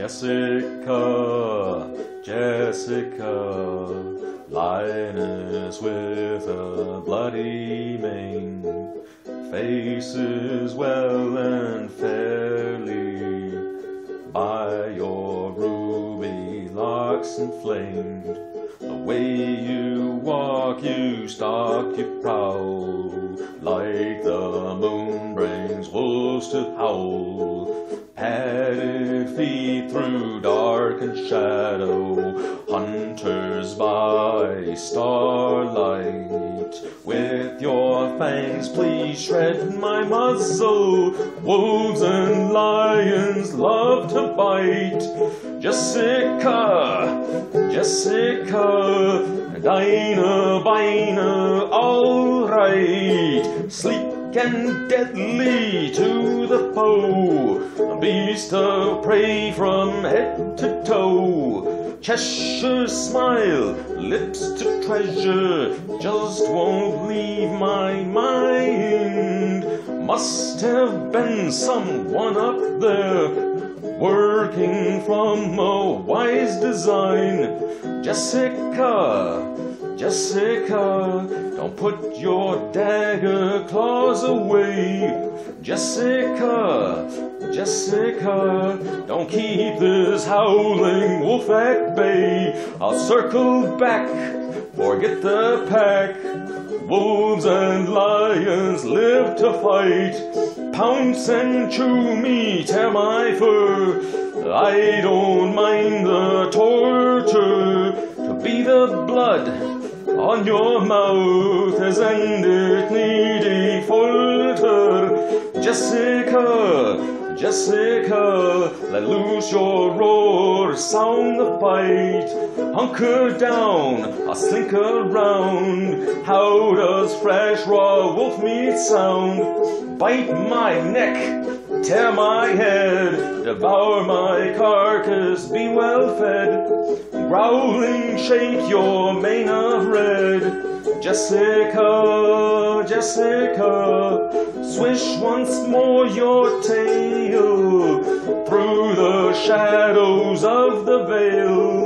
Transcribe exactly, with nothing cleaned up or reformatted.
Jessica, Jessica, lioness with a bloody mane, faces well and fairly by your ruby locks inflamed. The way you walk, you stalk, you prowl, like the moon brings wolves to howl. Padded feet through dark and shadow, hunters by starlight. With your fangs please shred my muzzle. Wolves and lions love to bite. Jessica, Jessica, Dinah, Bina, all right. Sleep and deadly to the foe, a beast of prey from head to toe. Cheshire smile, lips to treasure, just won't leave my mind. Must have been someone up there, working from a wise design. Jessica, Jessica, don't put your dagger claws away. Jessica, Jessica, don't keep this howling wolf at bay. I'll circle back, forget the pack. Wolves and lions live to fight. Pounce and chew me, tear my fur. I don't mind the torture. To be the blood on your mouth has ended needy folter. Jessica, Jessica, let loose your roar, sound the fight. Hunker down, I'll slink around. How does fresh raw wolf meat sound? Bite my neck, tear my head, devour my carcass, be well fed. Growling, shake your mane of red. Jessica, Jessica, swish once more your tail through the shadows of the veil.